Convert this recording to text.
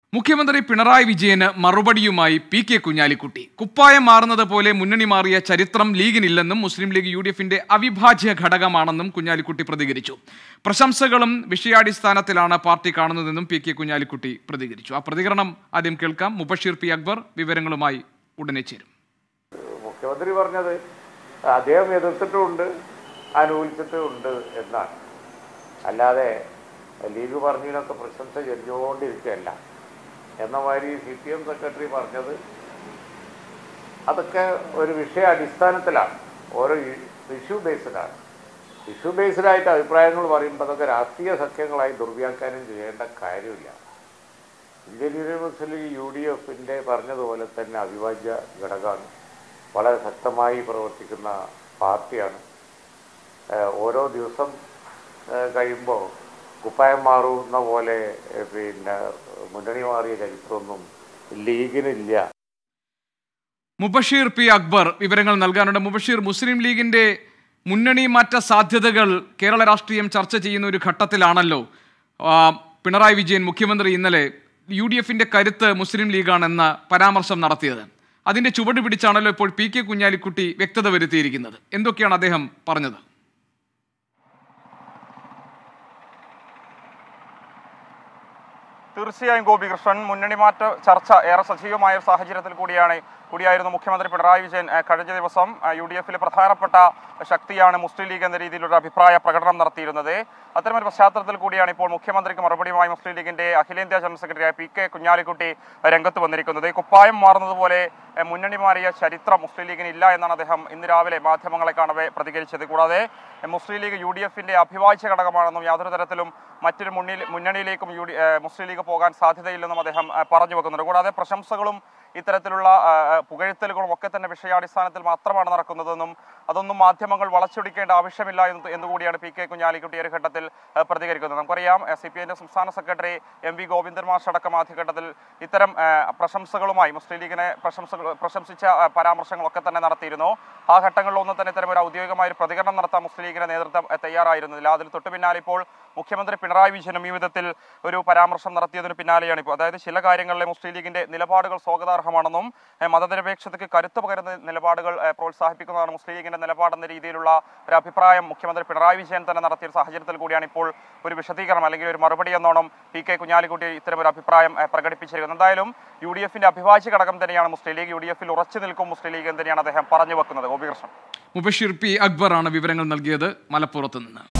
മുഖ്യമന്ത്രി പിണറായി വിജയന് മറുപടിയുമായി P K Kunhalikutty. കുപ്പായം മാറുന്നത് പോലെ മുന്നണി മാറിയ ചരിത്രം ലീഗിനില്ലെന്നും മുസ്ലിം ലീഗ് യുഡിഎഫിന്റെ അവിഭാജ്യ ഘടകമാണെന്നും കുഞ്ഞാലിക്കുട്ടി പ്രതികരിച്ചു. പ്രശംസകളും വിഷയാടിസ്ഥാനത്തിലാണ് പാർട്ടി കാണുന്നതെന്നും പി കെ കുഞ്ഞാലിക്കുട്ടി പ്രതികരിച്ചു. ആ പ്രതികരണം ആദ്യം കേൾക്കാം. മുബഷീർ പി അക്ബർ വിവരങ്ങളുമായി ഉടനെ ചേരും. മുഖ്യമന്ത്രി പറഞ്ഞത് അദ്ദേഹം എതിർത്തിട്ടുമുണ്ട് അനുകൂലിച്ചിട്ടുമുണ്ട് എന്നാണ്. അല്ലാതെ ലീഗ് പറഞ്ഞതിനൊക്കെ പ്രശംസ ചൊല്ലിക്കൊണ്ടിരിക്കുകയല്ല എന്ന മാതിരി CPM സെക്രട്ടറി പറഞ്ഞത് അതൊക്കെ ഒരു വിഷയാടിസ്ഥാനത്തിലാണ്, ഓരോ ഇഷ്യൂ ബേസ്ഡാണ്. ഇഷ്യൂ ബേസ്ഡായിട്ട് അഭിപ്രായങ്ങൾ പറയുമ്പോൾ അതൊക്കെ രാഷ്ട്രീയ സഖ്യങ്ങളായി ദുർവ്യാഖ്യാനം ചെയ്യേണ്ട കാര്യമില്ല. ഇന്ത്യൻ യൂണിവേഴ്സിറ്റി UDF പറഞ്ഞതുപോലെ തന്നെ അവിഭാജ്യ ഘടകമാണ്, വളരെ ശക്തമായി പ്രവർത്തിക്കുന്ന പാർട്ടിയാണ്. ഓരോ ദിവസം കഴിയുമ്പോൾ കുപ്പായം മാറുന്ന പോലെ മുന്നണി മാറിയ ചരിത്രമൊന്നും ലീഗിനില്ല. മുബഷീർ പി അക്ബർ വിവരങ്ങൾ നൽകാനുണ്ട്. മുബഷീർ, മുസ്ലിം ലീഗിന്റെ മുന്നണി മാറ്റ സാധ്യതകൾ കേരള രാഷ്ട്രീയം ചർച്ച ചെയ്യുന്ന ഒരു ഘട്ടത്തിലാണല്ലോ പിണറായി വിജയൻ മുഖ്യമന്ത്രി ഇന്നലെ UDFിന്റെ കരുത്ത് മുസ്ലിം ലീഗാണെന്ന പരാമർശം നടത്തിയത്. അതിന്റെ ചുവട് പിടിച്ചാണല്ലോ ഇപ്പോൾ പി കെ കുഞ്ഞാലിക്കുട്ടി വ്യക്തത വരുത്തിയിരിക്കുന്നത്. എന്തൊക്കെയാണ് അദ്ദേഹം പറഞ്ഞത്? തീർച്ചയായും ഗോപികൃഷ്ണൻ, മുന്നണി മാറ്റ ചർച്ച ഏറെ സജീവമായ ഒരു സാഹചര്യത്തിൽ കൂടിയായിരുന്നു മുഖ്യമന്ത്രി പിണറായി വിജയൻ കഴിഞ്ഞ ദിവസം UDFിലെ പ്രധാനപ്പെട്ട ശക്തിയാണ് മുസ്ലിം ലീഗ് എന്ന രീതിയിലൊരു അഭിപ്രായ പ്രകടനം നടത്തിയിരുന്നത്. അത്തരമൊരു പശ്ചാത്തലത്തിൽ കൂടിയാണ് ഇപ്പോൾ മുഖ്യമന്ത്രിക്ക് മറുപടിയുമായി മുസ്ലിം ലീഗിന്റെ അഖിലേന്ത്യാ ജനറൽ സെക്രട്ടറിയായ പി കെ കുഞ്ഞാലിക്കുട്ടി രംഗത്ത് വന്നിരിക്കുന്നത്. കുപ്പായം മാറുന്നതുപോലെ മുന്നണി മാറിയ ചരിത്രം മുസ്ലിം ലീഗിന് ഇല്ല എന്നാണ് അദ്ദേഹം ഇന്ന് രാവിലെ മാധ്യമങ്ങളെ കാണവെ പ്രതികരിച്ചത്. കൂടാതെ മുസ്ലിം ലീഗ് UDFിന്റെ അഭിഭാജ്യ ഘടകമാണെന്നും യാതൊരു തരത്തിലും മറ്റൊരു മുന്നണിയിലേക്കും മുസ്ലിം ലീഗ് പോകാൻ സാധ്യതയില്ലെന്നും അദ്ദേഹം പറഞ്ഞു വെക്കുന്നുണ്ട്. കൂടാതെ പ്രശംസകളും ഇത്തരത്തിലുള്ള പുകഴ്ത്തലുകളും ഒക്കെ തന്നെ വിഷയാടിസ്ഥാനത്തിൽ മാത്രമാണ് നടക്കുന്നതെന്നും അതൊന്നും മാധ്യമങ്ങൾ വളച്ചൊടിക്കേണ്ട ആവശ്യമില്ല എന്നുകൂടിയാണ് പി കെ കുഞ്ഞാലിക്കുട്ടി ഒരു ഘട്ടത്തിൽ പ്രതികരിക്കുന്നത്. നമുക്കറിയാം CPIന്റെ സംസ്ഥാന സെക്രട്ടറി MV ഗോവിന്ദൻ മാഷ് അടക്കം ആദ്യഘട്ടത്തിൽ ഇത്തരം പ്രശംസകളുമായി മുസ്ലിം ലീഗിനെ പ്രശംസിച്ച പരാമർശങ്ങളൊക്കെ തന്നെ നടത്തിയിരുന്നു. ആ ഘട്ടങ്ങളിലൊന്നും തന്നെ ഇത്തരം ഒരു ഔദ്യോഗികമായ ഒരു പ്രതികരണം നടത്താൻ മുസ്ലിം ലീഗിന്റെ നേതൃത്വം തയ്യാറായിരുന്നില്ല. അതിൽ തൊട്ടു പിന്നാലെ ഇപ്പോൾ മുഖ്യമന്ത്രി പിണറായി വിജയനും ഈ വിധത്തിൽ ഒരു പരാമർശം നടത്തിയതിന് പിന്നാലെയാണ് ഇപ്പോൾ, അതായത് ചില കാര്യങ്ങളിലെ മുസ്ലിം ലീഗിന്റെ നിലപാടുകൾ സ്വാഗതാർഹമാണെന്നും മതനിരപേക്ഷതയ്ക്ക് കരുത്ത് പകരുന്ന നിലപാടുകൾ പ്രോത്സാഹിപ്പിക്കുന്നതാണ് മുസ്ലിം ലീഗിന്റെ നിലപാടെന്ന രീതിയിലുള്ള ഒരു അഭിപ്രായം മുഖ്യമന്ത്രി പിണറായി വിജയൻ തന്നെ നടത്തിയ സാഹചര്യത്തിൽ കൂടിയാണ് ഇപ്പോൾ ഒരു വിശദീകരണം അല്ലെങ്കിൽ ഒരു മറുപടി എന്നോണം പി കെ കുഞ്ഞാലിക്കുട്ടി ഇത്തരം ഒരു അഭിപ്രായം പ്രകടിപ്പിച്ചിരിക്കുന്നത്. എന്തായാലും UDFിന്റെ അഭിഭാജ്യ ഘടകം തന്നെയാണ് മുസ്ലിം ലീഗ്, UDFിൽ ഉറച്ചു നിൽക്കും മുസ്ലിം ലീഗ് എന്ന് തന്നെയാണ് അദ്ദേഹം പറഞ്ഞു വെക്കുന്നത്. ഗോപികൃഷ്ണൻ. മുബഷീർ പി അക്ബർ ആണ് വിവരങ്ങൾ നൽകിയത് മലപ്പുറത്ത് നിന്ന്.